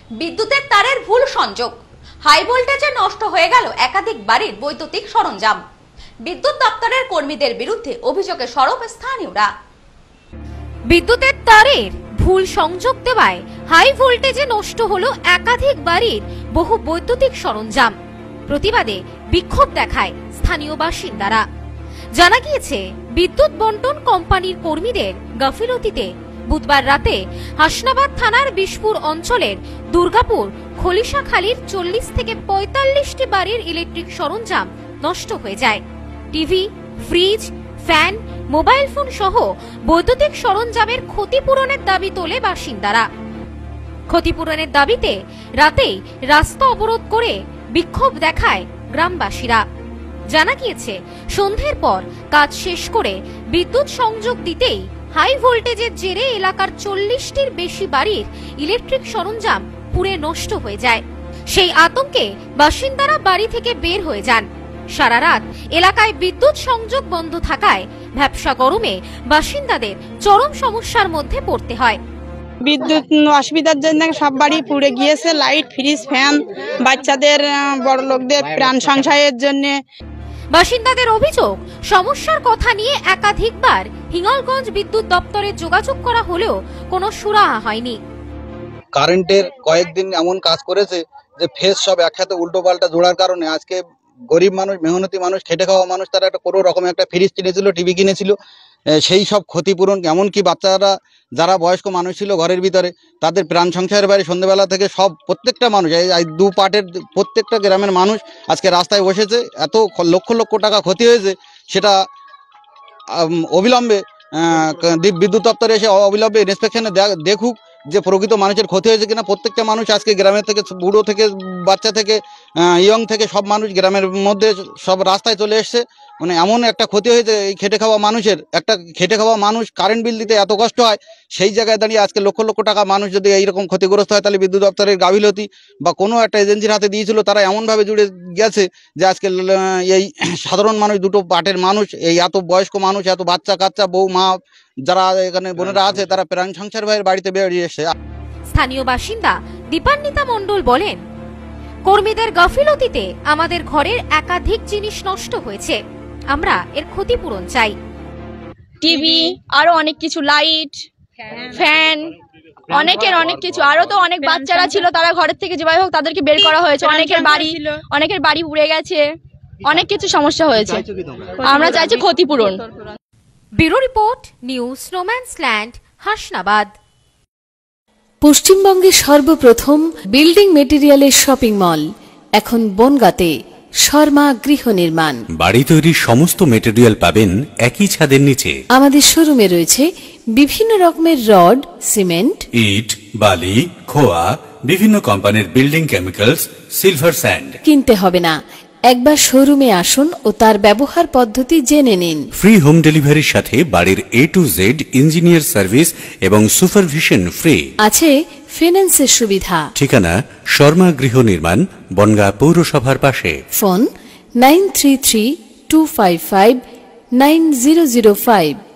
বিদ্যুতের তারের ভুল সংযোগ, হাই ভোল্টেজে নষ্ট হয়ে গেল একাধিক বাড়ির বৈদ্যুতিক সরঞ্জাম। বিদ্যুৎ দপ্তরের কর্মীদের বিরুদ্ধে অভিযোগে সরব স্থানীয়রা। বিদ্যুতের তারের ভুল সংযোগ দেওয়ায় হাই ভোল্টেজে নষ্ট হলো একাধিক বাড়ির বহু বৈদ্যুতিক সরঞ্জাম। প্রতিবাদে বিক্ষোভ দেখায় স্থানীয় বাসিন্দারা। জানা গিয়েছে, বিদ্যুৎ বন্টন কোম্পানির কর্মীদের গাফিলতিতে বুধবার রাতে হাসনাবাদ থানার বিশপুর অঞ্চলের দুর্গাপুর খলিশাখালীর 40 থেকে 45টি বাড়ির ইলেকট্রিক সরঞ্জাম নষ্ট হয়ে যায়। TV, fridge, fan, mobile phone সহ বৈদ্যুতিক সরঞ্জামের ক্ষতিপূরণের দাবি তোলে বাসিন্দারা। ক্ষতিপূরণের দাবিতে রাতেই রাস্তা অবরোধ করে বিক্ষোভ দেখায় গ্রামবাসীরা। জানা গিয়েছে, সন্ধ্যের পর কাজ শেষ করে বিদ্যুৎ সংযোগ দিতেই হাই ভোল্টেজের জেরে এলাকার 40টির বেশি বাড়ির ইলেকট্রিক সরঞ্জাম পুড়ে নষ্ট হয়ে যায়। সেই আতঙ্কে বাসিন্দারা বাড়ি থেকে বের হয়ে যান। সারা রাত এলাকায় বিদ্যুৎ সংযোগ বন্ধ থাকায় ভ্যাপসা গরমে বাসিন্দাদের চরম সমস্যার মধ্যে পড়তে হয়। বিদ্যুৎ অসুবিধার জন্য সব বাড়ি পুড়ে গিয়েছে। লাইট, ফ্রিজ, ফ্যান, বাচ্চাদের, বড় লোকদের প্রাণ সংশয়ের জন্য। বাসিন্দাদের অভিযোগ, সমস্যার কথা নিয়ে একাধিকবার হিঙ্গলগঞ্জ বিদ্যুৎ দপ্তরে যোগাযোগ করা হলেও কোনো সুরাহা হয়নি। কারেন্টের কয়েকদিন এমন কাজ করেছে যে ফেজ সব একসাথে উল্টো পাল্টা জোড়ার কারণে আজকে গরিব মানুষ, মেহনতি মানুষ, খেটে খাওয়া মানুষ, তারা একটা কোনো রকম একটা ফ্রিজ কিনেছিল, টিভি কিনেছিল, সেই সব ক্ষতিপূরণ, এমনকি বাচ্চারা যারা বয়স্ক মানুষ ছিল ঘরের ভিতরে, তাদের প্রাণ সংশয়ের বাইরে সন্ধ্যেবেলা থেকে সব প্রত্যেকটা মানুষ, এই দু পার্টের প্রত্যেকটা গ্রামের মানুষ আজকে রাস্তায় বসেছে। এত লক্ষ লক্ষ টাকা ক্ষতি হয়েছে, সেটা অবিলম্বে বিদ্যুৎ দপ্তরে এসে অবিলম্বে ইন্সপেকশনে দেখুক যে প্রকৃত মানুষের ক্ষতি হয়েছে কিনা। প্রত্যেকটা মানুষ আজকে গ্রামের থেকে, বুড়ো থেকে বাচ্চা থেকে ইয়ং থেকে সব মানুষ গ্রামের মধ্যে সব রাস্তায় চলে এসছে। মানে এমন একটা ক্ষতি হয়েছে, এই খেটে খাওয়া মানুষের, একটা খেটে খাওয়া মানুষ কারেন্ট বিল দিতে এত কষ্ট হয়, সেই জায়গায় দাঁড়িয়ে আজকে লক্ষ লক্ষ টাকা মানুষ যদি এইরকম ক্ষতিগ্রস্ত হয়, তাহলে বিদ্যুৎ দপ্তরের গাফিলতি বা কোনো একটা এজেন্সির হাতে দিয়েছিল, তারা এমনভাবে জুড়ে গেছে যে আজকে এই সাধারণ মানুষ, দুটো পার্টের মানুষ, এই এত বয়স্ক মানুষ, এত বাচ্চা কাচ্চা, বউ মা যারা এখানে বোনেরা আছে, তারা প্রাণ সংসার ভাইয়ের বাড়িতে বেরিয়ে এসছে। স্থানীয় বাসিন্দা দীপান্বিতা মণ্ডল বলেন, কর্মীদের গাফিলতিতে আমাদের ঘরের একাধিক জিনিস নষ্ট হয়েছে, আমরা এর ক্ষতিপূরণ চাই। টিভি, আরো অনেক কিছু, লাইট, ফ্যান, অনেক কিছু, আরো তো অনেক বাচ্চারা ছিল, তারা ঘরের থেকে যেভাবে হোক তাদেরকে বের করা হয়েছে। অনেকের বাড়ি পুড়ে গেছে, অনেক কিছু সমস্যা হয়েছে। আমরা চাইছি ক্ষতিপূরণ। Bureau report, news no man's land, Hasnabad. পশ্চিমবঙ্গের সর্বপ্রথম বিল্ডিং মেটেরিয়ালের শপিং মল এখন বনগাঁতে। শর্মা গৃহ নির্মাণ, বাড়ি তৈরির সমস্ত মেটেরিয়াল পাবেন একই ছাদের নিচে। আমাদের শোরুমে রয়েছে বিভিন্ন রকমের রড, সিমেন্ট, ইট, বালি, খোয়া, বিভিন্ন কোম্পানির বিল্ডিং কেমিক্যালস, সিলভার স্যান্ড। কিনতে হবে না, একবার শোরুমে আসুন ও তার ব্যবহার পদ্ধতি জেনে নিন। ফ্রি হোম ডেলিভারির সাথে বাড়ির A to Z engineer service এবং সুপারভিশন ফ্রি। আছে ফিন্যান্সের সুবিধা। ঠিকানা শর্মা গৃহ নির্মাণ, বনগাঁ পৌরসভার পাশে। ফোন 9332559005।